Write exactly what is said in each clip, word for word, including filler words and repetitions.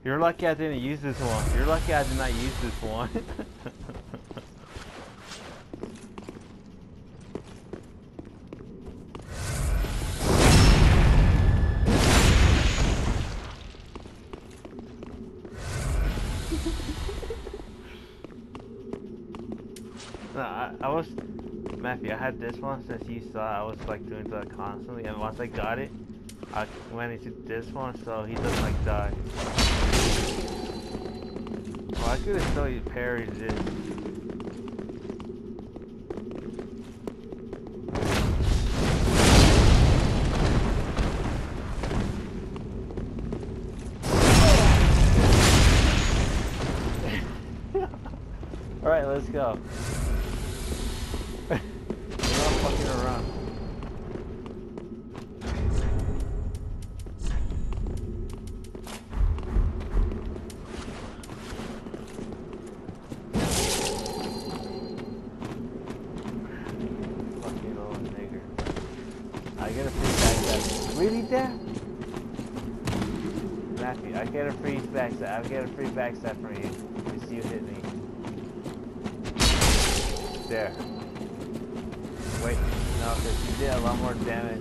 You're lucky I didn't use this one. You're lucky I did not use this one. No, I, I was, Matthew, I had this one since you saw I was like doing that constantly, and once I got it, I went into this one so he doesn't like die. Well, I could have still parried this. Alright, let's go. We're not fucking around. Fucking old nigger. I get a free backstab. Really, Dad? Matthew, I get a free backstab. I get a free backstab from you. Because you hit me. There. Wait, no, because you did a lot more damage.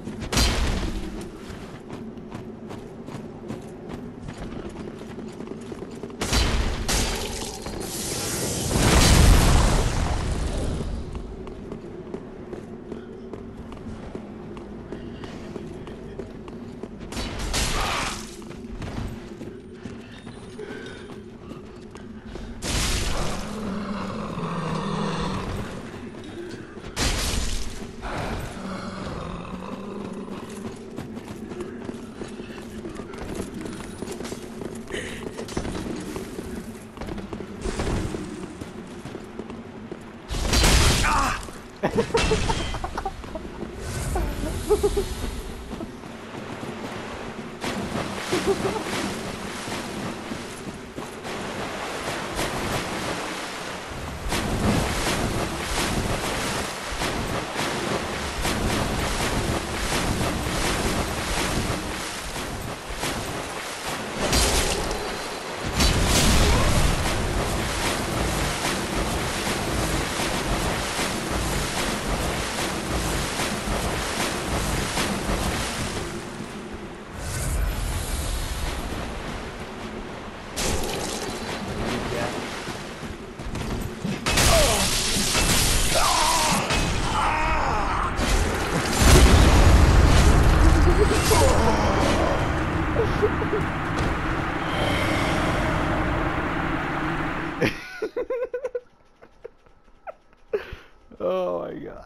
Oh my god.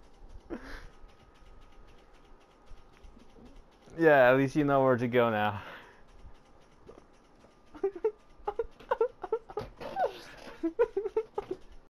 Yeah, at least you know where to go now.